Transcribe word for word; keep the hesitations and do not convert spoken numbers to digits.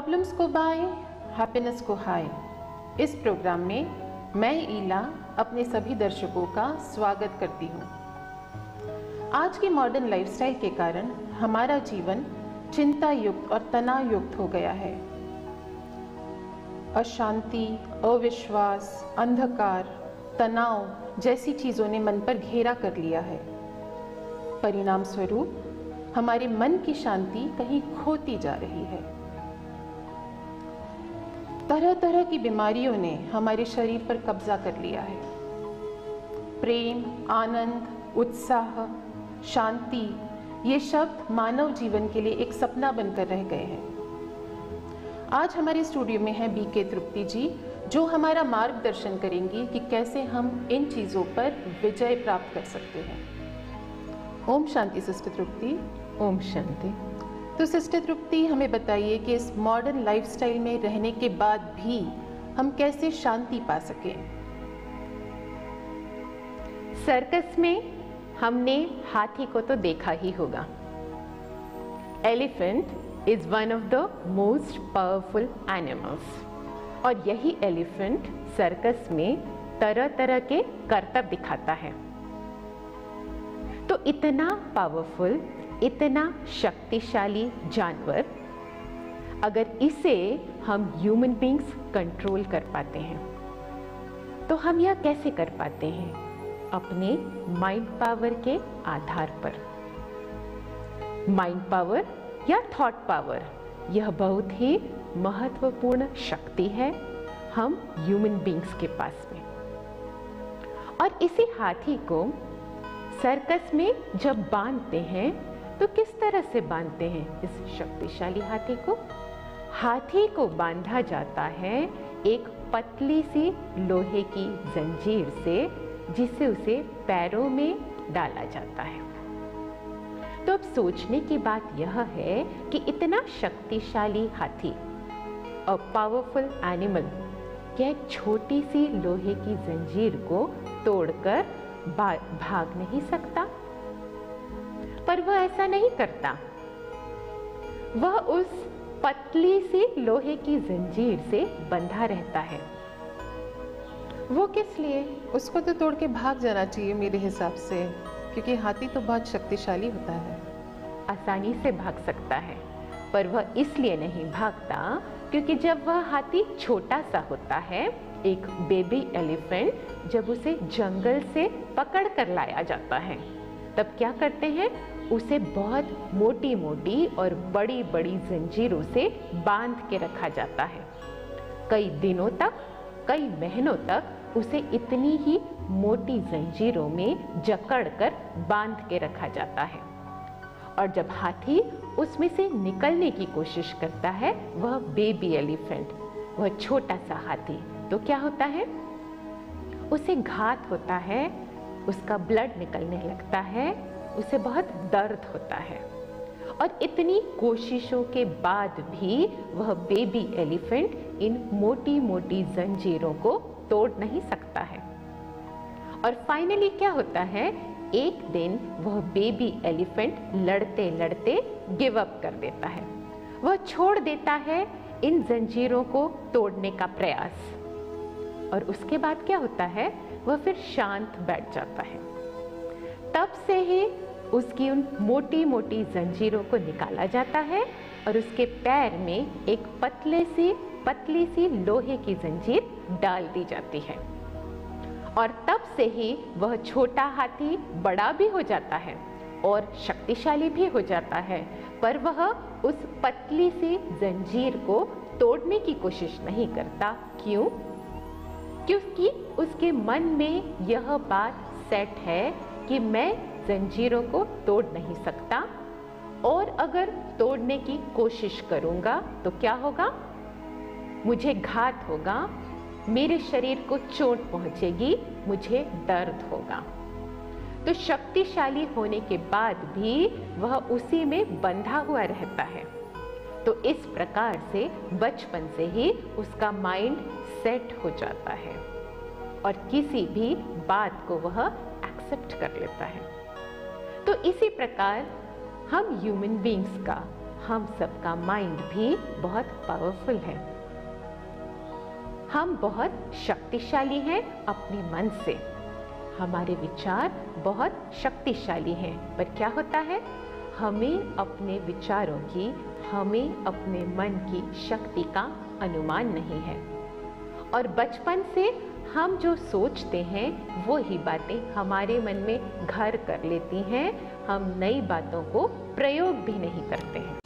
Problems को bye, happiness को हाय। इस प्रोग्राम में मैं ईला अपने सभी दर्शकों का स्वागत करती हूँ। आज की मॉडर्न लाइफस्टाइल के कारण हमारा जीवन चिंता युक्त और तनाव युक्त हो गया है। अशांति, अविश्वास, अंधकार, तनाव जैसी चीज़ों ने मन पर घेरा कर लिया है। परिणाम स्वरूप हमारे मन की शांति कहीं खोती जा रही है। तरह तरह की बीमारियों ने हमारे शरीर पर कब्जा कर लिया है। प्रेम, आनंद, उत्साह, शांति, ये शब्द मानव जीवन के लिए एक सपना बनकर रह गए हैं। आज हमारे स्टूडियो में है बी के तृप्ति जी, जो हमारा मार्गदर्शन करेंगी कि कैसे हम इन चीज़ों पर विजय प्राप्त कर सकते हैं। ओम शांति सिस्टर तृप्ति। ओम शांति। तो सिस्टर तृप्ति, हमें बताइए कि इस मॉडर्न लाइफस्टाइल में रहने के बाद भी हम कैसे शांति पा सकें। सर्कस में हमने हाथी को तो देखा ही होगा। Elephant is one of the most powerful animals, और यही एलिफेंट सर्कस में तरह तरह के करतब दिखाता है। तो इतना पावरफुल, इतना शक्तिशाली जानवर, अगर इसे हम ह्यूमन बींग्स कंट्रोल कर पाते हैं, तो हम यह कैसे कर पाते हैं? अपने माइंड पावर के आधार पर। माइंड पावर या थॉट पावर, यह बहुत ही महत्वपूर्ण शक्ति है हम ह्यूमन बींग्स के पास में। और इसी हाथी को सर्कस में जब बांधते हैं तो किस तरह से बांधते हैं इस शक्तिशाली हाथी को? हाथी को बांधा जाता है एक पतली सी लोहे की जंजीर से, जिसे उसे पैरों में डाला जाता है। तो अब सोचने की बात यह है कि इतना शक्तिशाली हाथी, अ पावरफुल एनिमल, क्या एक छोटी सी लोहे की जंजीर को तोड़कर भाग नहीं सकता? पर वह ऐसा नहीं करता। वह उस पतली सी लोहे की जंजीर से बंधा रहता है। वो किस लिए? उसको तो तोड़ के भाग जाना चाहिए मेरे हिसाब से, क्योंकि हाथी तो बहुत शक्तिशाली होता है। आसानी से भाग सकता है, पर वह इसलिए नहीं भागता क्योंकि जब वह हाथी छोटा सा होता है, एक बेबी एलिफेंट, जब उसे जंगल से पकड़ कर लाया जाता है, तब क्या करते हैं? उसे बहुत मोटी मोटी और बड़ी बड़ी जंजीरों से बांध के रखा जाता है। कई दिनों तक, कई महीनों तक उसे इतनी ही मोटी जंजीरों में जकड़कर बांध के रखा जाता है। और जब हाथी उसमें से निकलने की कोशिश करता है, वह बेबी एलिफेंट, वह छोटा सा हाथी, तो क्या होता है? उसे घात होता है, उसका ब्लड निकलने लगता है, उसे बहुत दर्द होता है। और इतनी कोशिशों के बाद भी वह बेबी एलिफेंट इन मोटी मोटी जंजीरों को तोड़ नहीं सकता है। और फाइनली क्या होता है? एक दिन वह बेबी एलिफेंट लड़ते लड़ते गिव अप कर देता है। वह छोड़ देता है इन जंजीरों को तोड़ने का प्रयास। और उसके बाद क्या होता है? वह फिर शांत बैठ जाता है। तब से ही उसकी उन मोटी मोटी जंजीरों को निकाला जाता है और उसके पैर में एक पतले सी पतली सी लोहे की जंजीर डाल दी जाती है। और तब से ही वह छोटा हाथी बड़ा भी हो जाता है और शक्तिशाली भी हो जाता है, पर वह उस पतली सी जंजीर को तोड़ने की कोशिश नहीं करता। क्यों? क्योंकि उसके मन में यह बात सेट है कि मैं जंजीरों को तोड़ नहीं सकता, और अगर तोड़ने की कोशिश करूंगा तो क्या होगा? मुझे घात होगा, मेरे शरीर को चोट पहुंचेगी, मुझे दर्द होगा। तो शक्तिशाली होने के बाद भी वह उसी में बंधा हुआ रहता है। तो इस प्रकार से बचपन से ही उसका माइंड सेट हो जाता है और किसी भी बात को वह एक्सेप्ट कर लेता है। तो इसी प्रकार हम ह्यूमन बींग्स का, हम सबका माइंड भी बहुत पावरफुल है। हम बहुत शक्तिशाली हैं अपने मन से। हमारे विचार बहुत शक्तिशाली हैं, पर क्या होता है, हमें अपने विचारों की, हमें अपने मन की शक्ति का अनुमान नहीं है। और बचपन से हम जो सोचते हैं वो ही बातें हमारे मन में घर कर लेती हैं। हम नई बातों को प्रयोग भी नहीं करते हैं।